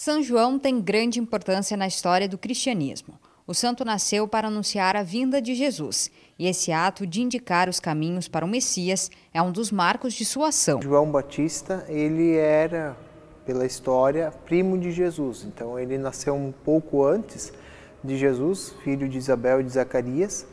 São João tem grande importância na história do cristianismo. O santo nasceu para anunciar a vinda de Jesus, e esse ato de indicar os caminhos para o Messias é um dos marcos de sua ação. João Batista, ele era, pela história, primo de Jesus. Então ele nasceu um pouco antes de Jesus, filho de Isabel e de Zacarias,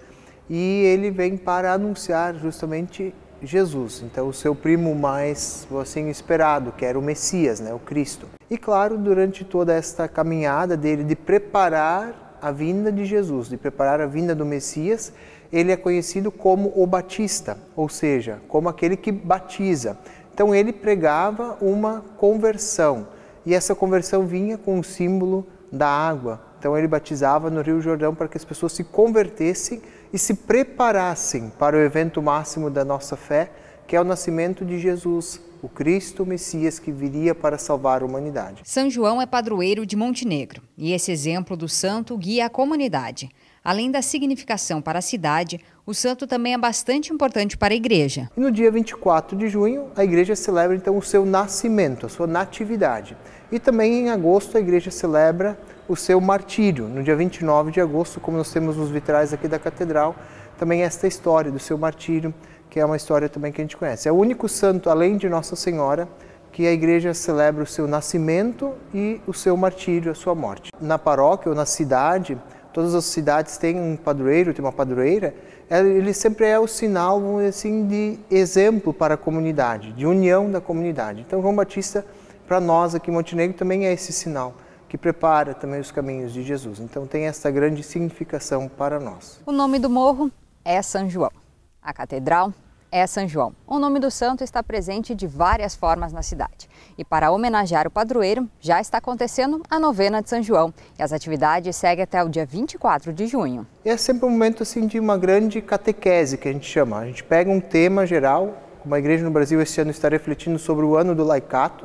e ele vem para anunciar justamente Jesus. Então o seu primo mais assim esperado, que era o Messias, o Cristo. E claro, durante toda esta caminhada dele de preparar a vinda de Jesus, de preparar a vinda do Messias, ele é conhecido como o Batista, ou seja, como aquele que batiza. Então ele pregava uma conversão, e essa conversão vinha com o símbolo da água. Então ele batizava no Rio Jordão para que as pessoas se convertessem e se preparassem para o evento máximo da nossa fé, que é o nascimento de Jesus, o Cristo, o Messias, que viria para salvar a humanidade. São João é padroeiro de Montenegro, e esse exemplo do santo guia a comunidade. Além da significação para a cidade, o santo também é bastante importante para a igreja. E no dia 24 de junho, a igreja celebra então o seu nascimento, a sua natividade. E também em agosto a igreja celebra o seu martírio. No dia 29 de agosto, como nós temos nos vitrais aqui da catedral, também esta história do seu martírio, que é uma história também que a gente conhece. É o único santo, além de Nossa Senhora, que a igreja celebra o seu nascimento e o seu martírio, a sua morte. Na paróquia ou na cidade, todas as cidades têm um padroeiro, tem uma padroeira, ele sempre é o sinal, vamos dizer assim, de exemplo para a comunidade, de união da comunidade. Então, João Batista, para nós aqui em Montenegro, também é esse sinal, que prepara também os caminhos de Jesus. Então, tem essa grande significação para nós. O nome do morro é São João. A catedral é São João. O nome do santo está presente de várias formas na cidade. E para homenagear o padroeiro, já está acontecendo a novena de São João. E as atividades seguem até o dia 24 de junho. É sempre um momento assim, de uma grande catequese, que a gente chama. A gente pega um tema geral, como a igreja no Brasil este ano está refletindo sobre o ano do laicato,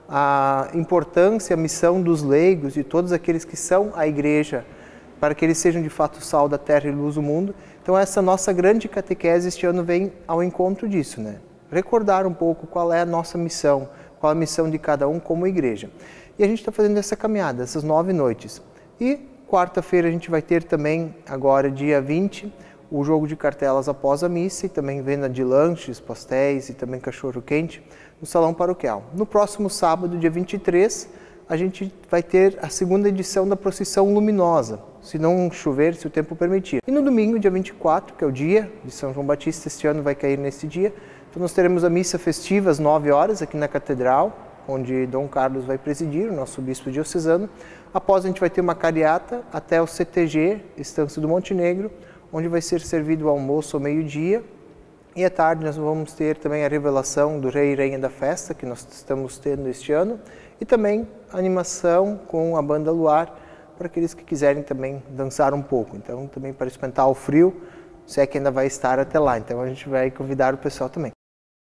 a importância, a missão dos leigos e todos aqueles que são a igreja, para que eles sejam de fato sal da terra e luz do mundo. Então essa nossa grande catequese este ano vem ao encontro disso, Recordar um pouco qual é a nossa missão, qual a missão de cada um como igreja. E a gente está fazendo essa caminhada, essas 9 noites. E quarta-feira a gente vai ter também, agora dia 20, o jogo de cartelas após a missa e também venda de lanches, pastéis e também cachorro-quente no Salão Paroquial. No próximo sábado, dia 23, a gente vai ter a segunda edição da Procissão Luminosa, se não chover, se o tempo permitir. E no domingo, dia 24, que é o dia de São João Batista, este ano vai cair nesse dia, então nós teremos a missa festiva às 9 horas aqui na Catedral, onde Dom Carlos vai presidir, o nosso bispo diocesano. Após a gente vai ter uma cariata até o CTG, Estância do Montenegro, onde vai ser servido o almoço ao meio-dia. E à tarde nós vamos ter também a revelação do Rei e Rainha da Festa, que nós estamos tendo este ano, e também a animação com a banda Luar, para aqueles que quiserem também dançar um pouco. Então, também para espantar o frio, se é que ainda vai estar até lá. Então, a gente vai convidar o pessoal também.